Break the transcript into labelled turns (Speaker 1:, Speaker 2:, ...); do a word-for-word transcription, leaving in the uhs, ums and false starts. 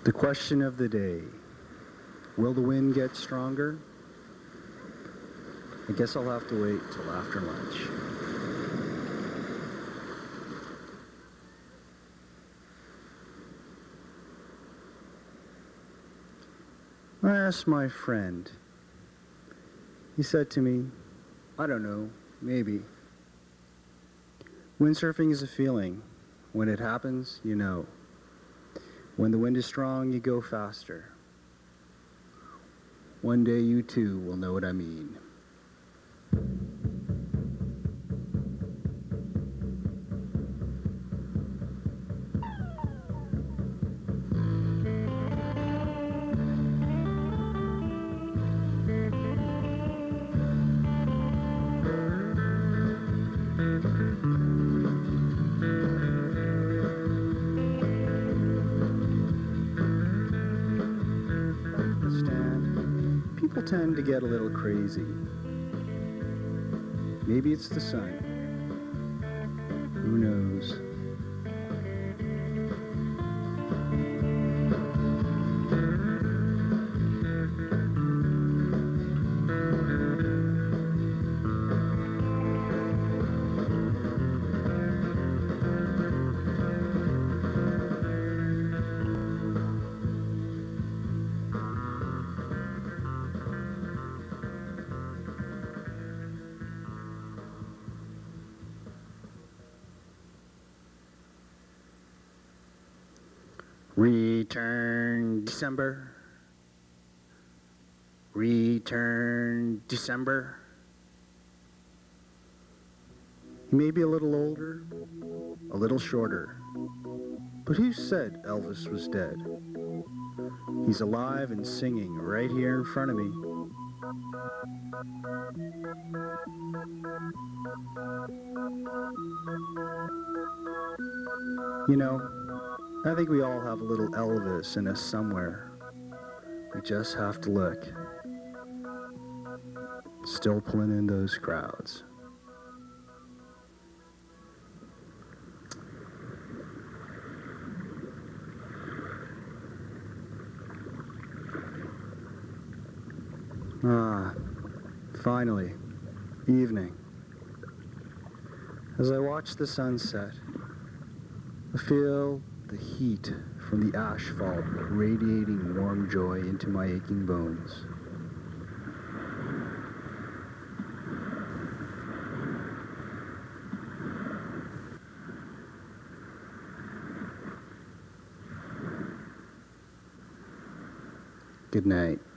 Speaker 1: The question of the day, will the wind get stronger? I guess I'll have to wait till after lunch. I asked my friend. He said to me, I don't know, maybe. Windsurfing is a feeling. When it happens, you know. When the wind is strong, you go faster. One day you too will know what I mean. People tend to get a little crazy. Maybe it's the sun. Who knows? Return December. Return December. He may be a little older, a little shorter, but who said Elvis was dead? He's alive and singing right here in front of me. You know, I think we all have a little Elvis in us somewhere. We just have to look. Still pulling in those crowds. Ah, finally, evening. As I watch the sunset, I feel the heat from the asphalt radiating warm joy into my aching bones. Good night.